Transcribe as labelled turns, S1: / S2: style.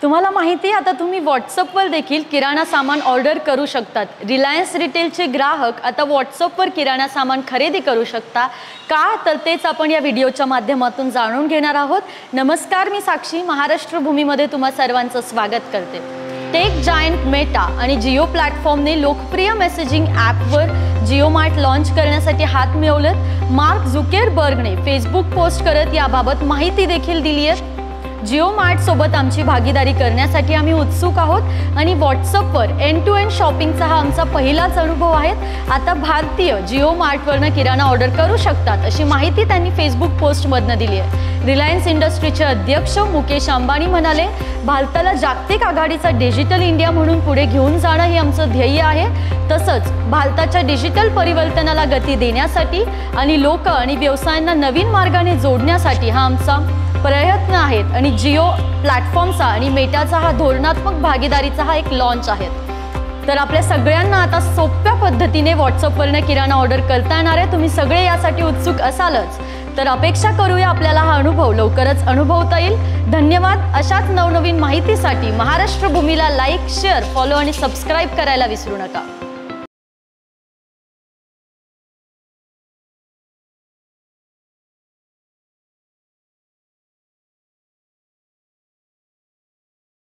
S1: तुम्हाला माहिती आहे आता तुम्ही व्हॉट्सअपवर देखील किराणा सामान ऑर्डर करू शकतात। रिलायन्स रिटेलचे ग्राहक आता व्हॉट्सअपवर किराणा सामान खरेदी करू शकता का, तर तेच आपण या व्हिडिओच्या माध्यमातून जाणून घेणार आहोत। नमस्कार, मी साक्षी महाराष्ट्र भूमीमध्ये तुम्हा सर्वांचं स्वागत करते। टेक जायंट मेटा आणि जिओ प्लॅटफॉर्मने लोकप्रिय मेसेजिंग ॲपवर जिओ मार्ट लॉन्च करण्यासाठी हात मिळवलेत। मार्क झुकरबर्गने फेसबुक पोस्ट करत याबाबत माहिती देखील दिली आहे। जिओ मार्ट सोबत आमची भागीदारी करण्यासाठी आम्ही उत्सुक आहोत आणि व्हॉट्सअपवर एंड टू एंड शॉपिंगचा हा आमचा पहिलाच अनुभव आहे। आता भारतीय जिओ मार्टवरनं किराणा ऑर्डर करू शकतात अशी माहिती त्यांनी फेसबुक पोस्टमधनं दिली आहे। रिलायन्स इंडस्ट्रीचे अध्यक्ष मुकेश अंबानी म्हणाले, भारताला जागतिक आघाडीचा डिजिटल इंडिया म्हणून पुढे घेऊन जाणं हे आमचं ध्येय आहे। तसंच भारताच्या डिजिटल परिवर्तनाला गती देण्यासाठी आणि लोक आणि व्यवसायांना नवीन मार्गाने जोडण्यासाठी हा आमचा प्रयत्न आहेत आणि जिओ प्लॅटफॉर्मचा आणि मेटाचा हा धोरणात्मक भागीदारीचा हा एक लॉन्च आहे। तर आपल्या सगळ्यांना आता सोप्या पद्धतीने व्हॉट्सअपवरनं किराणा ऑर्डर करता येणार आहे। तुम्ही सगळे यासाठी उत्सुक असालच, तर अपेक्षा करूया आपल्याला हा अनुभव लवकरच अनुभवता येईल। धन्यवाद। अशाच नवनवीन माहितीसाठी महाराष्ट्र भूमीला लाईक, शेअर, फॉलो आणि सबस्क्राईब करायला विसरू नका।